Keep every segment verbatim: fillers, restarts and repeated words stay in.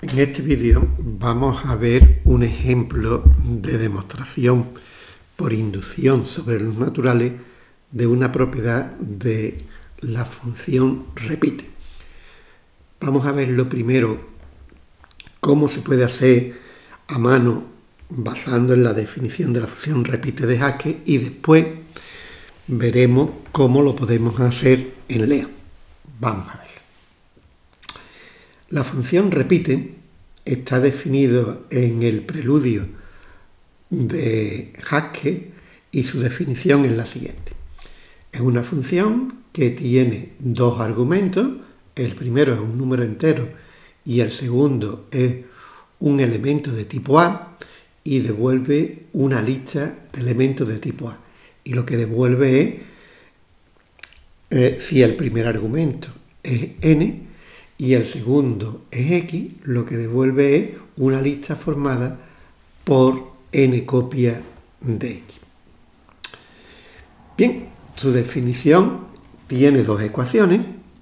En este vídeo vamos a ver un ejemplo de demostración por inducción sobre los naturales de una propiedad de la función repite. Vamos a ver lo primero, cómo se puede hacer a mano basando en la definición de la función repite de Haskell, y después veremos cómo lo podemos hacer en Lea. Vamos a ver. La función repite está definido en el preludio de Haskell y su definición es la siguiente. Es una función que tiene dos argumentos, el primero es un número entero y el segundo es un elemento de tipo A, y devuelve una lista de elementos de tipo A. Y lo que devuelve es, eh, si el primer argumento es n, y el segundo es x, lo que devuelve es una lista formada por n copias de x. Bien, su definición tiene dos ecuaciones.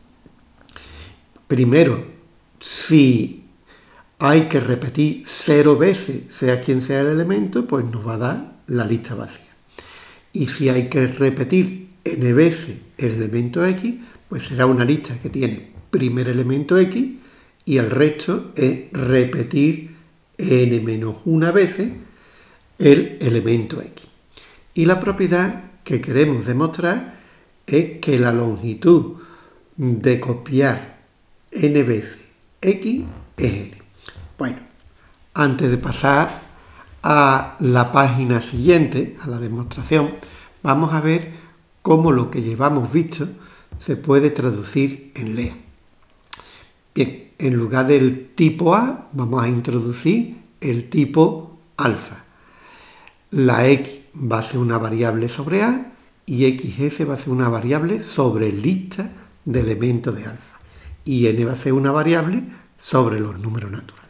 Primero, si hay que repetir cero veces, sea quien sea el elemento, pues nos va a dar la lista vacía. Y si hay que repetir n veces el elemento x, pues será una lista que tiene primer elemento x y el resto es repetir n menos una veces el elemento x. Y la propiedad que queremos demostrar es que la longitud de copiar n veces x es n. Bueno, antes de pasar a la página siguiente, a la demostración, vamos a ver cómo lo que llevamos visto se puede traducir en Lea. Bien, en lugar del tipo A vamos a introducir el tipo alfa. La x va a ser una variable sobre A y xs va a ser una variable sobre lista de elementos de alfa. Y n va a ser una variable sobre los números naturales.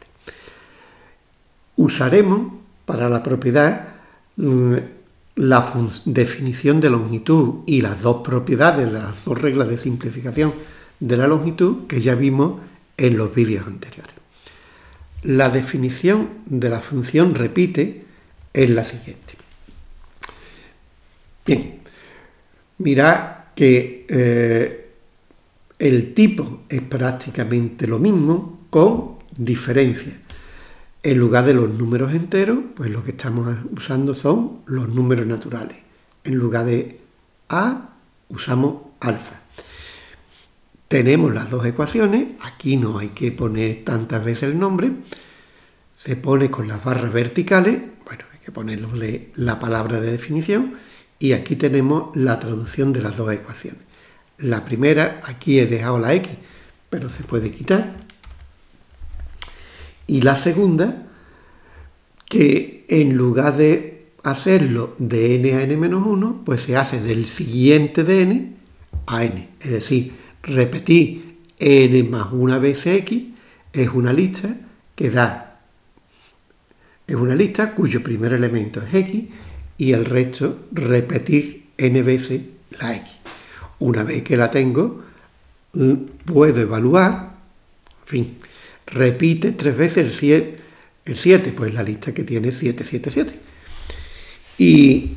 Usaremos para la propiedad la definición de longitud y las dos propiedades, las dos reglas de simplificación de la longitud que ya vimos en los vídeos anteriores. La definición de la función repite es la siguiente. Bien, mirad que eh, el tipo es prácticamente lo mismo con diferencia. En lugar de los números enteros, pues lo que estamos usando son los números naturales. En lugar de A, usamos alfa. Tenemos las dos ecuaciones, aquí no hay que poner tantas veces el nombre, se pone con las barras verticales, bueno, hay que ponerle la palabra de definición, y aquí tenemos la traducción de las dos ecuaciones. La primera, aquí he dejado la x, pero se puede quitar. Y la segunda, que en lugar de hacerlo de n a n menos uno, pues se hace del siguiente de n a n. Es decir, repetir n más una veces x es una lista que da, es una lista cuyo primer elemento es x y el resto repetir n veces la x. Una vez que la tengo, puedo evaluar, en fin, repite tres veces el siete, el siete, pues la lista que tiene siete, siete, siete. Y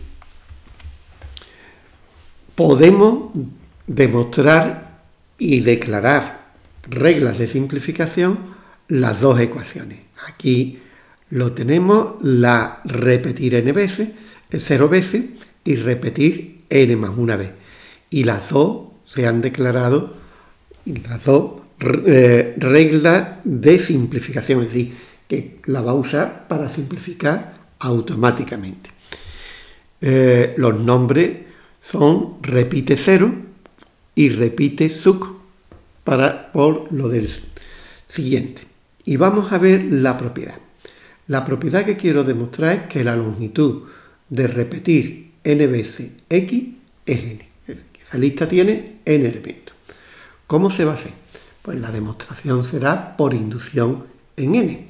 podemos demostrar y declarar reglas de simplificación las dos ecuaciones. Aquí lo tenemos, la repetir n veces, cero veces, y repetir n más una vez. Y las dos se han declarado, las dos eh, reglas de simplificación, es decir, que la va a usar para simplificar automáticamente. Eh, los nombres son repite cero y repite suc para, por lo del siguiente. Y vamos a ver la propiedad. La propiedad que quiero demostrar es que la longitud de repetir n veces x es n. Es decir, que esa lista tiene n elementos. ¿Cómo se va a hacer? Pues la demostración será por inducción en n.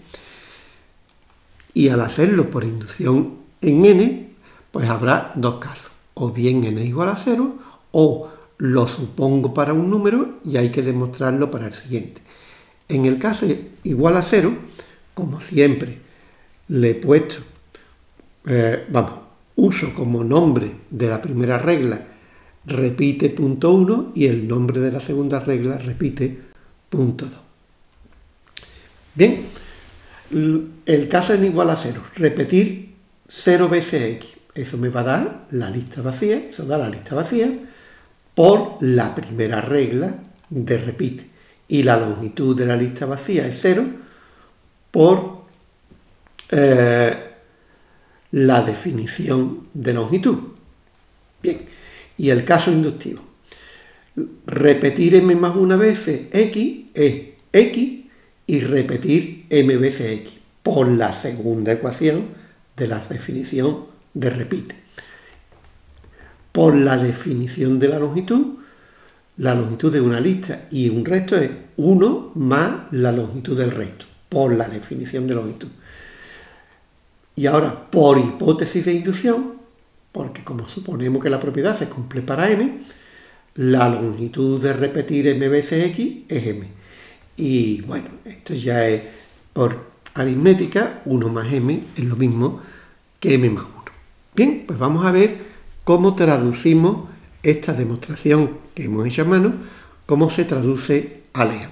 Y al hacerlo por inducción en n, pues habrá dos casos. O bien n igual a cero, o lo supongo para un número y hay que demostrarlo para el siguiente. En el caso igual a cero, como siempre, le he puesto, eh, vamos, uso como nombre de la primera regla repite punto uno y el nombre de la segunda regla repite punto dos. Bien, el caso en igual a cero, repetir cero veces x. Eso me va a dar la lista vacía, eso da la lista vacía por la primera regla de repite. Y la longitud de la lista vacía es cero por eh, la definición de longitud. Bien, y el caso inductivo. Repetir m más una veces x es x y repetir m veces x por la segunda ecuación de la definición de repite. Por la definición de la longitud, la longitud de una lista y un resto es uno más la longitud del resto, por la definición de longitud. Y ahora, por hipótesis de inducción, porque como suponemos que la propiedad se cumple para m, la longitud de repetir m veces x es m. Y bueno, esto ya es por aritmética, uno más m es lo mismo que m más uno. Bien, pues vamos a ver cómo traducimos esta demostración que hemos hecho a mano, cómo se traduce a Lean.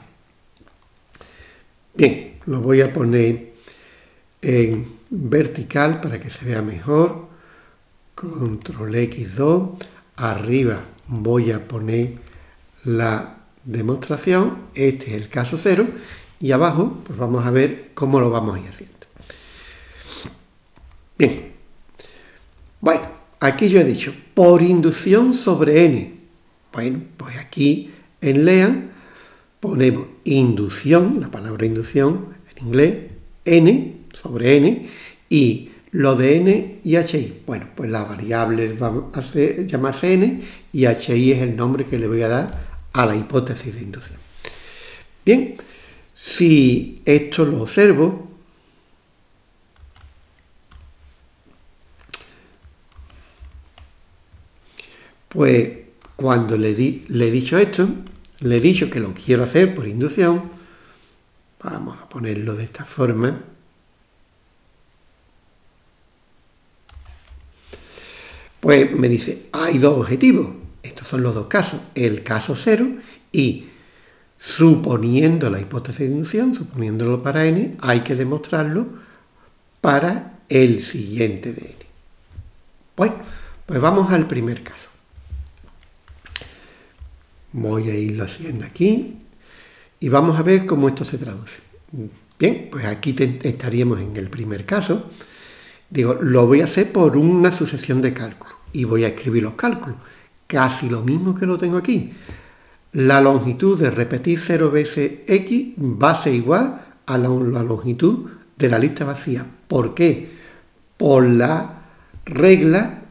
Bien, lo voy a poner en vertical para que se vea mejor. Control equis dos. Arriba voy a poner la demostración. Este es el caso cero. Y abajo, pues vamos a ver cómo lo vamos a ir haciendo. Bien. Bueno, aquí yo he dicho, por inducción sobre n. Bueno, pues aquí en Lean ponemos inducción, la palabra inducción en inglés, n sobre n, y lo de n y hi. Bueno, pues la variable va a ser, llamarse n y hi es el nombre que le voy a dar a la hipótesis de inducción. Bien, si esto lo observo, pues cuando le, di, le he dicho esto, le he dicho que lo quiero hacer por inducción, vamos a ponerlo de esta forma, pues me dice, hay dos objetivos, estos son los dos casos, el caso cero y suponiendo la hipótesis de inducción, suponiéndolo para n, hay que demostrarlo para el siguiente de n. Bueno, pues vamos al primer caso. Voy a irlo haciendo aquí y vamos a ver cómo esto se traduce. Bien, pues aquí te, estaríamos en el primer caso. Digo, lo voy a hacer por una sucesión de cálculos y voy a escribir los cálculos. Casi lo mismo que lo tengo aquí. La longitud de repetir cero veces x va a ser igual a la, la longitud de la lista vacía. ¿Por qué? Por la regla,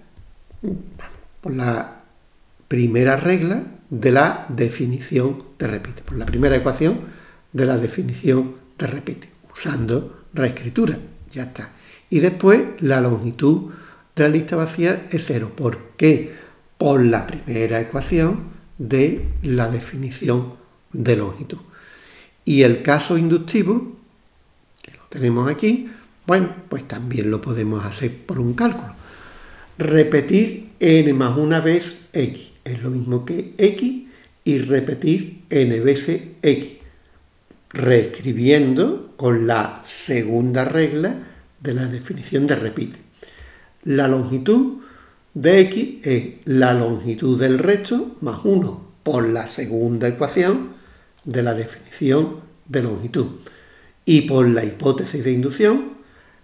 por la primera regla de la definición de repite, por la primera ecuación de la definición de repite, usando reescritura, ya está. Y después la longitud de la lista vacía es cero. ¿Por qué? Por la primera ecuación de la definición de longitud. Y el caso inductivo, que lo tenemos aquí, bueno, pues también lo podemos hacer por un cálculo. Repetir n más una vez x. Es lo mismo que x y repetir n veces x, reescribiendo con la segunda regla de la definición de repite. La longitud de x es la longitud del resto más uno por la segunda ecuación de la definición de longitud. Y por la hipótesis de inducción,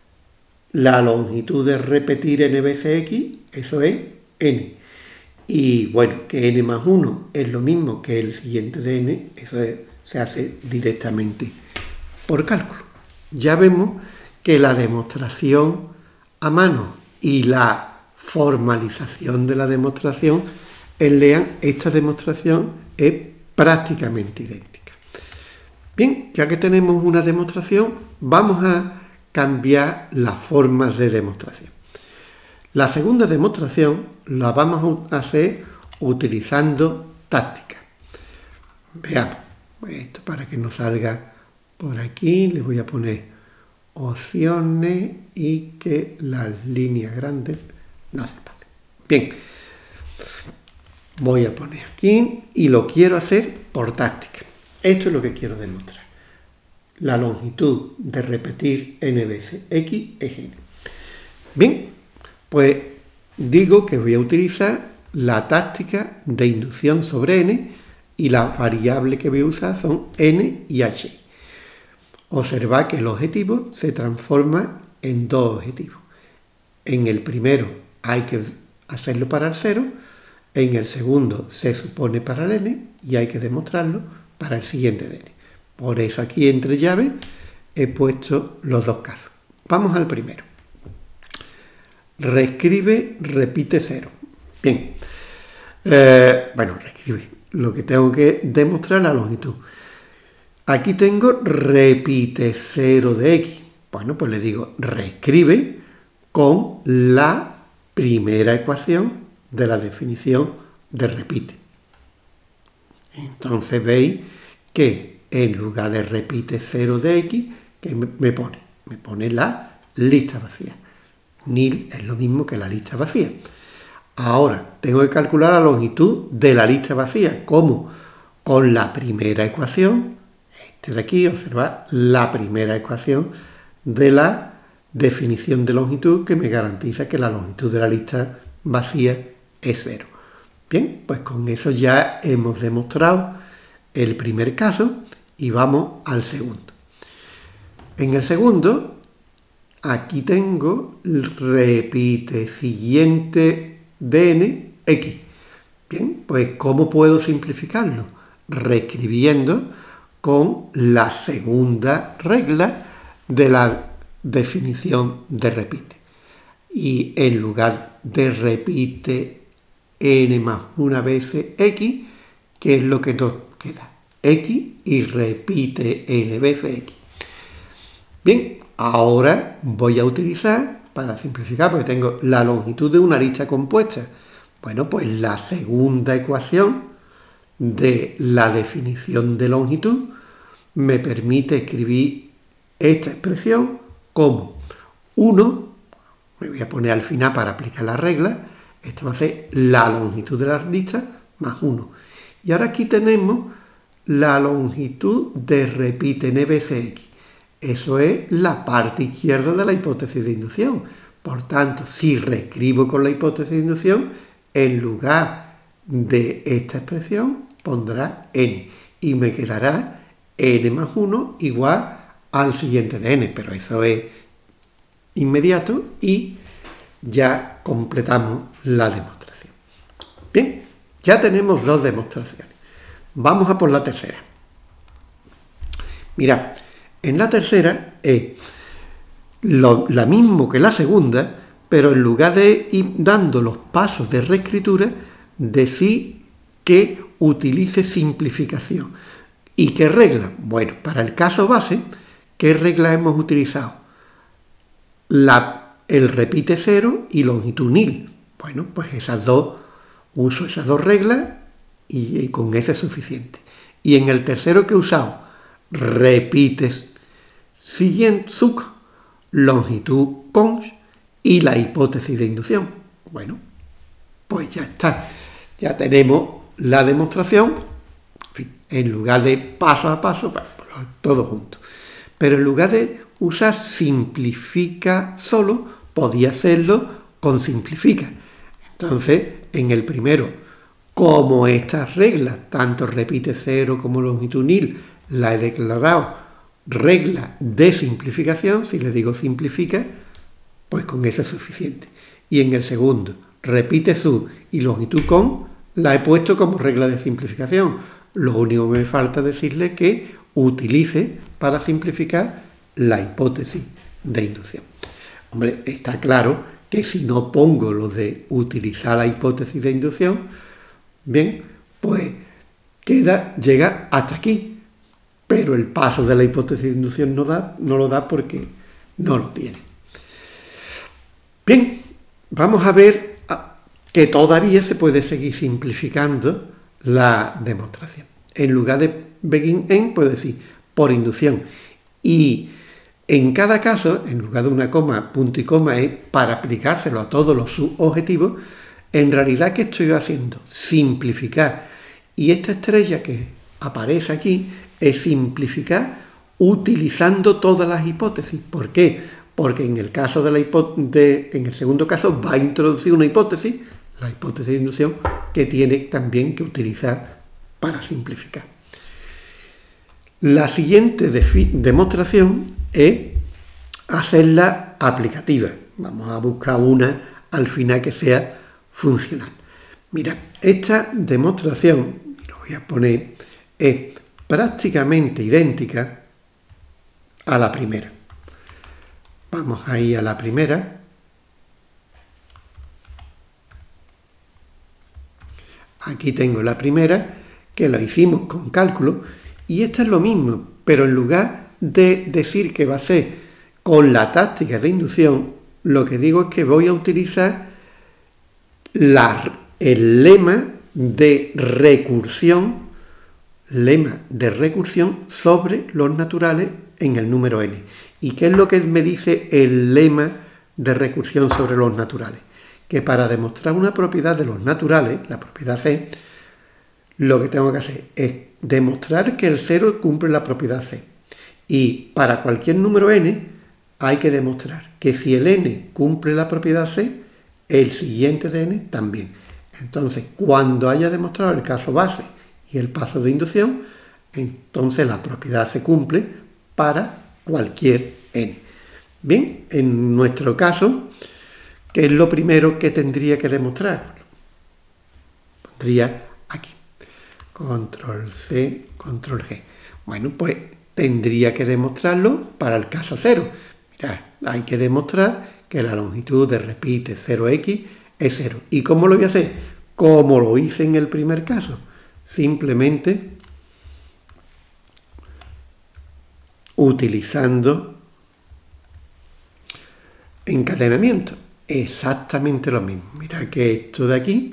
la longitud de repetir n veces x, eso es n. Y bueno, que n más uno es lo mismo que el siguiente de n, eso es, se hace directamente por cálculo. Ya vemos que la demostración a mano y la formalización de la demostración en Lean, esta demostración es prácticamente idéntica. Bien, ya que tenemos una demostración, vamos a cambiar las formas de demostración. La segunda demostración la vamos a hacer utilizando táctica. Veamos, esto para que nos salga por aquí le voy a poner opciones y que las líneas grandes no se paren. Bien, voy a poner aquí y lo quiero hacer por táctica. Esto es lo que quiero demostrar. La longitud de repetir n veces x es n. Bien, pues digo que voy a utilizar la táctica de inducción sobre n y las variables que voy a usar son n y h. Observad que el objetivo se transforma en dos objetivos. En el primero hay que hacerlo para el cero, en el segundo se supone para el n y hay que demostrarlo para el siguiente de n. Por eso aquí entre llaves he puesto los dos casos. Vamos al primero. Reescribe, repite cero. Bien. Eh, bueno, reescribe. Lo que tengo que demostrar es la longitud. Aquí tengo repite cero de x. Bueno, pues le digo reescribe con la primera ecuación de la definición de repite. Entonces veis que en lugar de repite cero de x, ¿qué me pone? Me pone la lista vacía. Nil es lo mismo que la lista vacía. Ahora, tengo que calcular la longitud de la lista vacía. ¿Cómo? Con la primera ecuación, este de aquí, observad, la primera ecuación de la definición de longitud que me garantiza que la longitud de la lista vacía es cero. Bien, pues con eso ya hemos demostrado el primer caso y vamos al segundo. En el segundo, aquí tengo el repite siguiente de n, x. Bien, pues ¿cómo puedo simplificarlo? Reescribiendo con la segunda regla de la definición de repite. Y en lugar de repite n más una veces x, ¿qué es lo que nos queda? X y repite n veces x. Bien, ahora voy a utilizar, para simplificar, porque tengo la longitud de una lista compuesta. Bueno, pues la segunda ecuación de la definición de longitud me permite escribir esta expresión como uno, me voy a poner al final para aplicar la regla, esto va a ser la longitud de la lista más uno. Y ahora aquí tenemos la longitud de repite n veces x. Eso es la parte izquierda de la hipótesis de inducción. Por tanto, si reescribo con la hipótesis de inducción, en lugar de esta expresión pondrá n. Y me quedará n más uno igual al siguiente de n. Pero eso es inmediato y ya completamos la demostración. Bien, ya tenemos dos demostraciones. Vamos a por la tercera. Mirad, en la tercera es lo, la mismo que la segunda, pero en lugar de ir dando los pasos de reescritura, decir que utilice simplificación. ¿Y qué regla? Bueno, para el caso base, ¿qué regla hemos utilizado? La, el repite cero y longitud nil. Bueno, pues esas dos, uso esas dos reglas y, y con eso es suficiente. Y en el tercero que he usado, repites siguiente, suc, longitud cons y la hipótesis de inducción. Bueno, pues ya está. Ya tenemos la demostración, en fin, en lugar de paso a paso, todo junto. Pero en lugar de usar simplifica solo, podía hacerlo con simplifica. Entonces, en el primero, como estas reglas, tanto repite cero como longitud nil, la he declarado regla de simplificación, si le digo simplifica, pues con eso es suficiente. Y en el segundo, repite su y longitud con, la he puesto como regla de simplificación. Lo único que me falta decirle que utilice para simplificar la hipótesis de inducción. Hombre, está claro que si no pongo lo de utilizar la hipótesis de inducción, bien, pues queda, llega hasta aquí. Pero el paso de la hipótesis de inducción no, da, no lo da porque no lo tiene. Bien, vamos a ver que todavía se puede seguir simplificando la demostración. En lugar de begin en, puedo decir por inducción. Y en cada caso, en lugar de una coma, punto y coma es para aplicárselo a todos los subobjetivos. En realidad, ¿qué estoy haciendo? Simplificar. Y esta estrella que aparece aquí es simplificar utilizando todas las hipótesis. ¿Por qué? Porque en el caso de la de, en el segundo caso va a introducir una hipótesis, la hipótesis de inducción, que tiene también que utilizar para simplificar. La siguiente demostración es hacerla aplicativa. Vamos a buscar una al final que sea funcional. Mira, esta demostración, lo voy a poner, es prácticamente idéntica a la primera. Vamos a ir a la primera. Aquí tengo la primera, que la hicimos con cálculo, y esta es lo mismo, pero en lugar de decir que va a ser con la táctica de inducción, lo que digo es que voy a utilizar la, el lema de recursión, lema de recursión sobre los naturales en el número n. ¿Y qué es lo que me dice el lema de recursión sobre los naturales? Que para demostrar una propiedad de los naturales, la propiedad C, lo que tengo que hacer es demostrar que el cero cumple la propiedad C. Y para cualquier número n hay que demostrar que si el n cumple la propiedad C, el siguiente de n también. Entonces, cuando haya demostrado el caso base y el paso de inducción, entonces la propiedad se cumple para cualquier n. Bien, en nuestro caso, ¿qué es lo primero que tendría que demostrar? Pondría aquí, control C, control G. Bueno, pues tendría que demostrarlo para el caso cero. Mirad, hay que demostrar que la longitud de repite cero x es cero. ¿Y cómo lo voy a hacer? Como lo hice en el primer caso. Simplemente utilizando encadenamiento. Exactamente lo mismo. Mirad que esto de aquí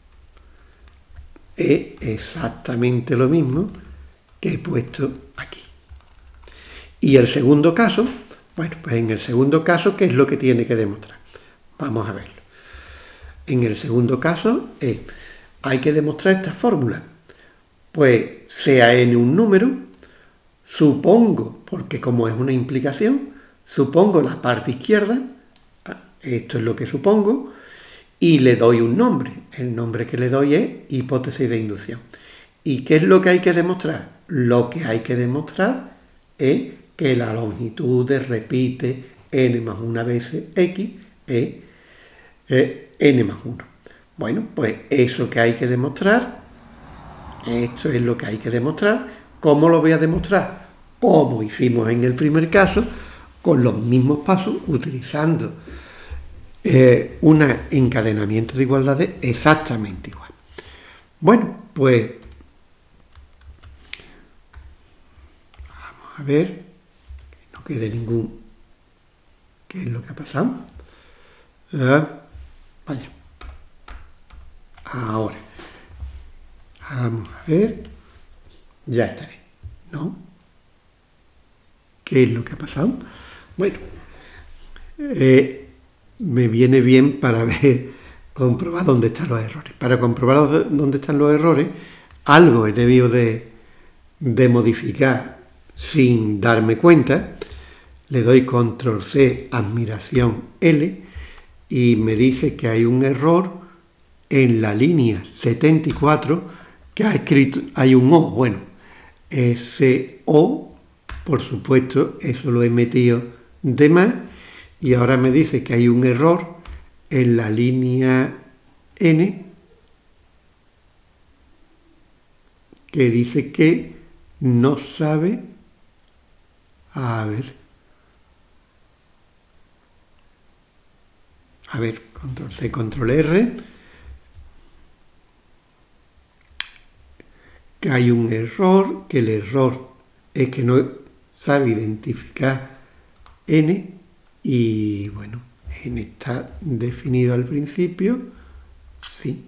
es exactamente lo mismo que he puesto aquí. Y el segundo caso, bueno, pues en el segundo caso, ¿qué es lo que tiene que demostrar? Vamos a verlo. En el segundo caso, eh, hay que demostrar esta fórmula. Pues sea n un número, supongo, porque como es una implicación, supongo la parte izquierda, esto es lo que supongo, y le doy un nombre. El nombre que le doy es hipótesis de inducción. ¿Y qué es lo que hay que demostrar? Lo que hay que demostrar es que la longitud de repite n más una veces x es eh, n más uno. Bueno, pues eso que hay que demostrar, esto es lo que hay que demostrar. ¿Cómo lo voy a demostrar? Como hicimos en el primer caso, con los mismos pasos, utilizando eh, un encadenamiento de igualdades exactamente igual. Bueno, pues vamos a ver que no quede ningún... ¿Qué es lo que ha pasado? Uh, vaya. Ahora. Vamos a ver. Ya está bien, ¿no? ¿Qué es lo que ha pasado? Bueno, eh, me viene bien para ver, comprobar dónde están los errores. Para comprobar dónde están los errores, algo he debido de, de modificar sin darme cuenta. Le doy control C, admiración L, y me dice que hay un error en la línea setenta y cuatro, que ha escrito, hay un O. Bueno, ese O, por supuesto, eso lo he metido de más, y ahora me dice que hay un error en la línea N, que dice que no sabe, a ver, a ver, control C, control R, que hay un error, que el error es que no sabe identificar n, y bueno, n está definido al principio, sí,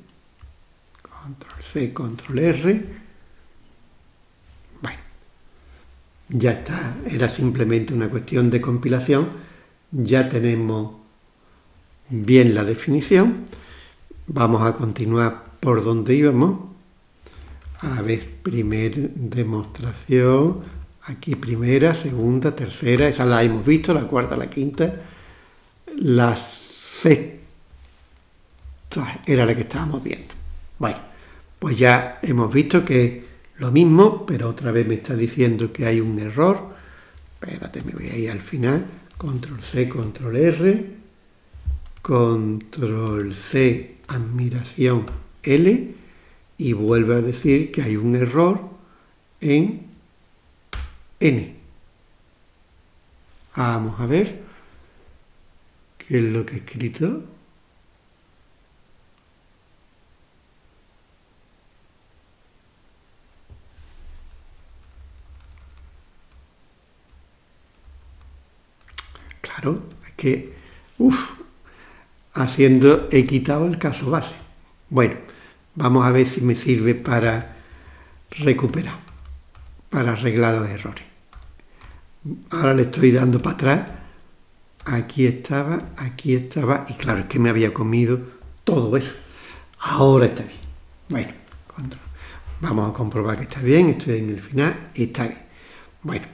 control C, control R, bueno, Ya está, era simplemente una cuestión de compilación. Ya tenemos bien la definición. Vamos a continuar por donde íbamos. A ver, primera demostración, aquí primera, segunda, tercera, esa la hemos visto, la cuarta, la quinta, la sexta era la que estábamos viendo. Bueno, pues ya hemos visto que es lo mismo, pero otra vez me está diciendo que hay un error. Espérate, me voy a ir al final, control C, control R, control C, admiración L, y vuelve a decir que hay un error en N. Vamos a ver qué es lo que he escrito. Claro, es que, uff, haciendo, he quitado el caso base. Bueno, vamos a ver si me sirve para recuperar, para arreglar los errores. Ahora le estoy dando para atrás. Aquí estaba, aquí estaba, y claro, es que me había comido todo eso. Ahora está bien. Bueno, vamos a comprobar que está bien. Estoy en el final, está bien. Bueno.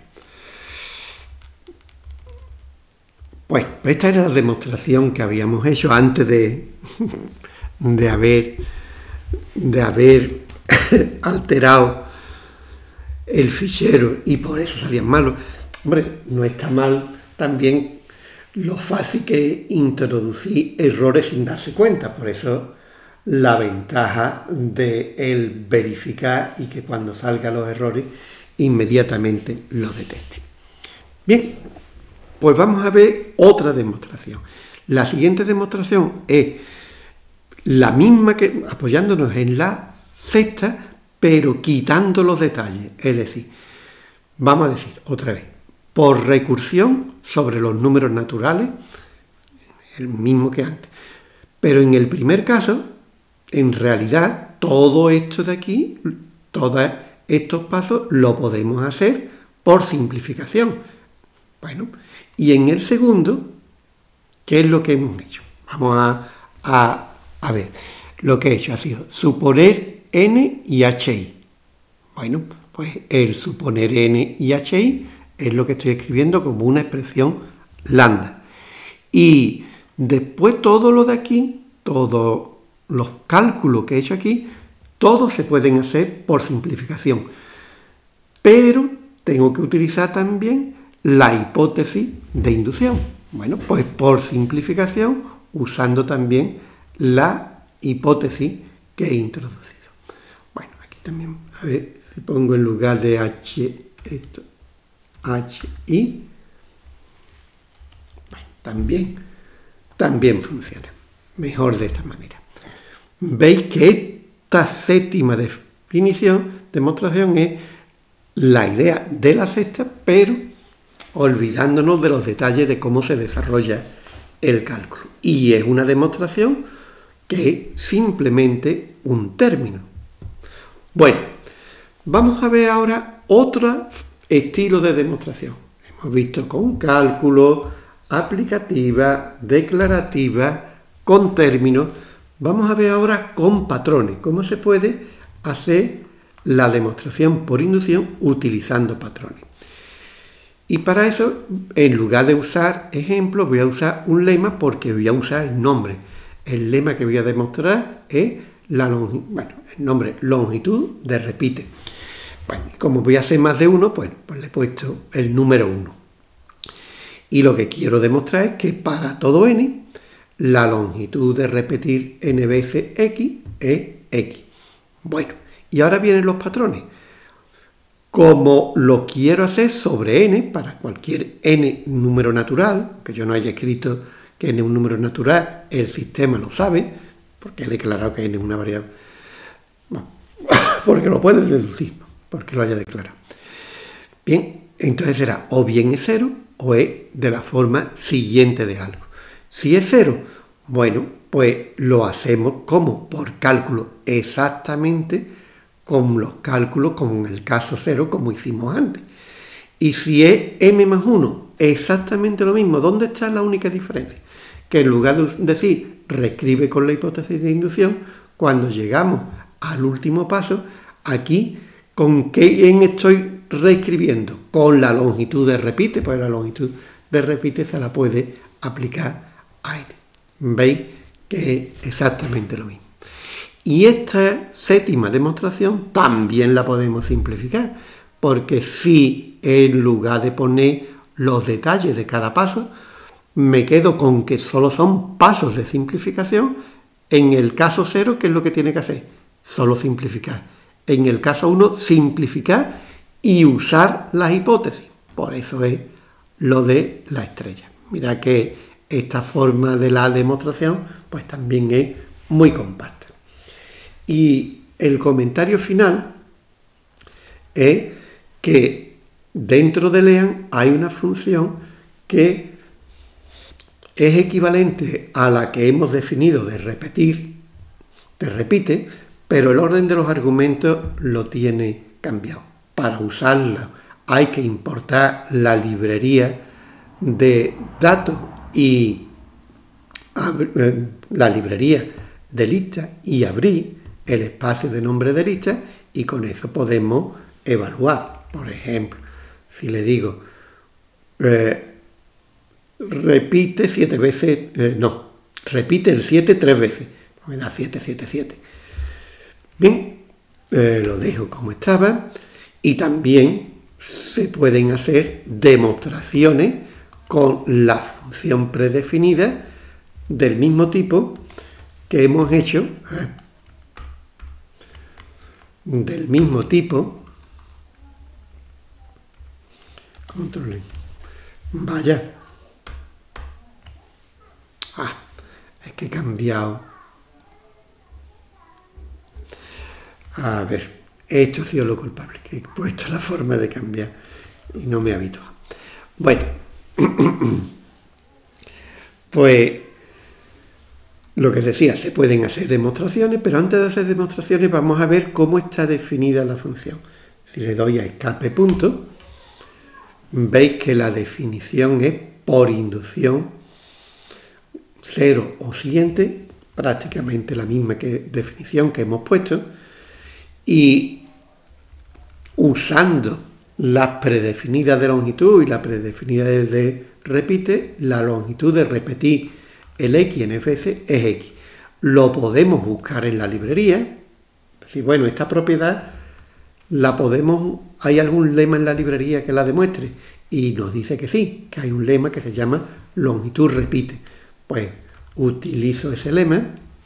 Bueno, esta era la demostración que habíamos hecho antes de, de haber, de haber alterado el fichero y por eso salían malos. Hombre, no está mal también lo fácil que es introducir errores sin darse cuenta. Por eso la ventaja de el verificar y que cuando salgan los errores inmediatamente los detecte. Bien, pues vamos a ver otra demostración. La siguiente demostración es la misma que apoyándonos en la sexta, pero quitando los detalles. Es decir, vamos a decir otra vez, por recursión sobre los números naturales, el mismo que antes. Pero en el primer caso, en realidad, todo esto de aquí, todos estos pasos, lo podemos hacer por simplificación. Bueno, y en el segundo, ¿qué es lo que hemos hecho? Vamos a, a, a ver, lo que he hecho ha sido suponer n y hi. Bueno, pues el suponer n y hi es lo que estoy escribiendo como una expresión lambda. Y después todo lo de aquí, todos los cálculos que he hecho aquí, todos se pueden hacer por simplificación. Pero tengo que utilizar también la hipótesis de inducción. Bueno, pues por simplificación, usando también la hipótesis que he introducido. Bueno, aquí también, a ver si pongo en lugar de h, esto, hi, bueno, también, también funciona. Mejor de esta manera. Veis que esta séptima definición, demostración, es la idea de la sexta, pero olvidándonos de los detalles de cómo se desarrolla el cálculo. Y es una demostración que es simplemente un término. Bueno, vamos a ver ahora otro estilo de demostración. Hemos visto con cálculo, aplicativa, declarativa, con términos. Vamos a ver ahora con patrones, cómo se puede hacer la demostración por inducción utilizando patrones. Y para eso, en lugar de usar ejemplos, voy a usar un lema porque voy a usar el nombre. El lema que voy a demostrar es la longitud, bueno, el nombre longitud de repite. Bueno, como voy a hacer más de uno, pues, pues le he puesto el número uno. Y lo que quiero demostrar es que para todo n, la longitud de repetir n veces x es x. Bueno, y ahora vienen los patrones. Como lo quiero hacer sobre n, para cualquier n número natural, que yo no haya escrito que n es un número natural, el sistema lo sabe, porque he declarado que n es una variable. Bueno, porque lo puedes deducir, ¿no? Porque lo haya declarado. Bien, entonces será o bien es cero o es de la forma siguiente de algo. Si es cero, bueno, pues lo hacemos como por cálculo exactamente con los cálculos, como en el caso cero, como hicimos antes. Y si es m más uno, exactamente lo mismo. ¿Dónde está la única diferencia? Que en lugar de decir reescribe con la hipótesis de inducción, cuando llegamos al último paso, aquí, ¿con quién estoy reescribiendo? Con la longitud de repite, pues la longitud de repite se la puede aplicar a n. ¿Veis? Que es exactamente lo mismo. Y esta séptima demostración también la podemos simplificar, porque si en lugar de poner los detalles de cada paso, me quedo con que solo son pasos de simplificación, en el caso cero, ¿qué es lo que tiene que hacer? Solo simplificar. En el caso uno, simplificar y usar las hipótesis. Por eso es lo de la estrella. Mira que esta forma de la demostración pues también es muy compacta. Y el comentario final es que dentro de LEAN hay una función que es equivalente a la que hemos definido de repetir, de repite, pero el orden de los argumentos lo tiene cambiado. Para usarla hay que importar la librería de datos y la librería de lista y abrir el espacio de nombre de lista, y con eso podemos evaluar. Por ejemplo, si le digo eh, repite siete veces, eh, no, repite el siete tres veces, me da siete, siete, siete. Bien, eh, lo dejo como estaba, y también se pueden hacer demostraciones con la función predefinida del mismo tipo que hemos hecho, del mismo tipo, control, vaya, ah, es que he cambiado, a ver, esto ha sido lo culpable, que he puesto la forma de cambiar y no me he habituado. Bueno, pues lo que decía, se pueden hacer demostraciones, pero antes de hacer demostraciones vamos a ver cómo está definida la función. Si le doy a escape punto, veis que la definición es por inducción cero o siguiente, prácticamente la misma que, definición que hemos puesto, y usando las predefinidas de longitud y la predefinida de repite, la longitud de repetir el X en F S es X. Lo podemos buscar en la librería. Decir, bueno, esta propiedad la podemos, ¿hay algún lema en la librería que la demuestre? Y nos dice que sí, que hay un lema que se llama longitud repite. Pues utilizo ese lema.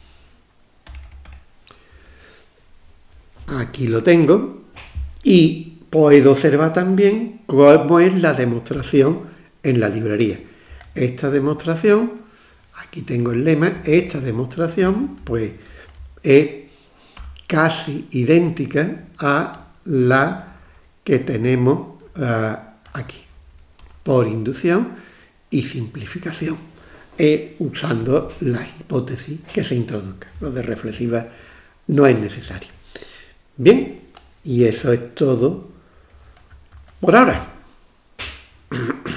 Aquí lo tengo. Y puedo observar también cómo es la demostración en la librería. Esta demostración, aquí tengo el lema, esta demostración pues es casi idéntica a la que tenemos uh, aquí, por inducción y simplificación, es usando las hipótesis que se introduzcan. Lo de reflexiva no es necesario. Bien, y eso es todo por ahora.